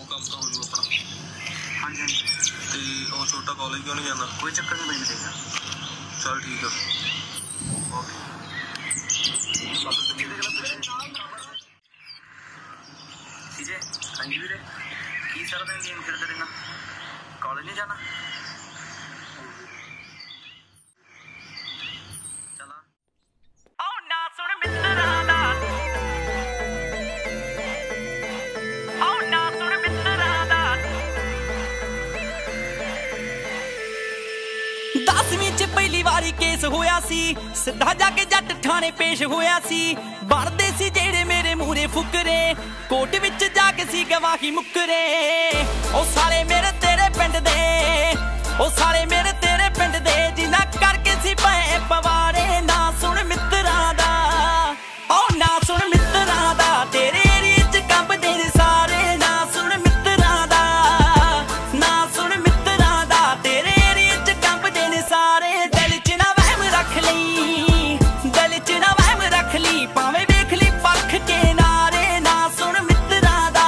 ਕੰਮ ਤਾਂ ਹੋ ਜੂ ਆਪਣਾ। ਹਾਂਜੀ ਹਾਂਜੀ। ਤੇ ਉਹ ਛੋਟਾ ਕਾਲਜ ਕਿਉਂ ਨਹੀਂ ਜਾਂਦਾ? ਕੋਈ ਚੱਕਰ ਨਹੀਂ ਬਈ, ਮਿਲੇਗਾ। ਚੱਲ ਠੀਕ ਆ। ਸੀਜੇ, ਹਾਂਜੀ ਵੀਰੇ, ਕੀ ਸਾਰਾ ਦਿਨ ਗੇਮ ਖੇਡਦੇ ਰਹਿਣਾ? ਕਾਲਜ ਨਹੀਂ ਜਾਣਾ? ਚਲਾ ਉਹ ਨਾ ਸੁਣ ਮਿੱਤਰਾਂ ਦਾ, ਉਹ ਨਾ ਸੁਣ ਮਿੱਤਰਾਂ ਦਾ। 10ਵੀਂ ਚ ਪਹਿਲੀ ਵਾਰੀ ਕੇਸ ਹੋਇਆ ਸੀ, ਸਿੱਧਾ ਜਾ ਕੇ ਜੱਟ ਥਾਣੇ ਪੇਸ਼ ਹੋਇਆ ਸੀ। ਬਣਦੇ ਸੀ ਜਿਹੜੇ ਮੇਰੇ ਮੂਹਰੇ ਫੁਕਰੇ, ਕੋਰਟ ਵਿੱਚ ਜਾ ਕੇ ਸੀ ਗਵਾਹੀ ਮੁੱਕਰੇ। ਉਹ ਸਾਲੇ ਮੇਰੇ ਤੇਰੇ ਪਿੰਡ ਦੇ, ਉਹ ਸਾਲੇ ਮੇਰੇ ਤੇਰੇ ਪਿੰਡ ਦੇ, ਜਿਨ੍ਹਾਂ ਕਰਕੇ ਸੀ ਪਏ ਪਵਾੜੇ। ਨਾ ਸੁਣ ਮਿੱਤਰਾਂ ਦਾ, ਉਹ ਨਾ ਸੁਣ ਮਿੱਤਰਾਂ ਦਾ, ਤੇਰੇ ਏਰੀਏ ਚ ਕੰਬਦੇ ਨੇ ਸਾਰੇ। ਨਾ ਸੁਣ ਮਿੱਤਰਾਂ ਦਾ, ਨਾ ਸੁਣ ਮਿੱਤਰਾਂ ਦਾ, ਤੇਰੇ ਏਰੀਏ ਚ ਕੰਬਦੇ ਨੇ ਸਾਰੇ। ਦਿਲ ਚ ਨਾ ਵਹਿਮ ਰੱਖ ਲਈ, ਦਿਲ ਚ ਨਾ ਵਹਿਮ ਰੱਖ ਲਈ, ਭਾਵੇਂ ਵੇਖ ਲਈ ਪਰਖ ਕੇ ਨਾਰੇ। ਨਾ ਸੁਣ ਮਿੱਤਰਾਂ ਦਾ।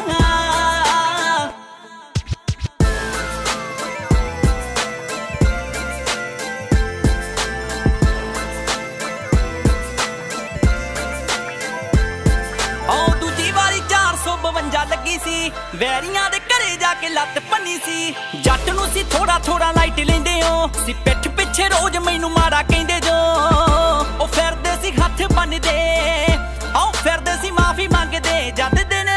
ਉਹ ਦੂਜੀ ਵਾਰੀ 452 ਲੱਗੀ ਸੀ, ਵੈਰੀਆਂ ਦੇ ਘਰੇ ਜਾ ਕੇ ਲੱਤ ਭੰਨੀ ਸੀ। ਜੱਟ ਨੂੰ ਸੀ ਥੋੜਾ ਥੋੜਾ ਲਾਈਟ ਲੈਂਦੇ ਹੋ, ਸੀ ਪਿੱਠ ਪਿੱਛੇ ਰੋਜ਼ ਮੈਨੂੰ ਮਾੜਾ ਕਹਿੰਦੇ ਜੋ। ਉਹ ਫਿਰਦੇ ਸੀ ਹੱਥ ਬੰਨਦੇ, ਉਹ ਫਿਰਦੇ ਸੀ ਮਾਫੀ ਮੰਗਦੇ, ਜਦ ਦਿਨ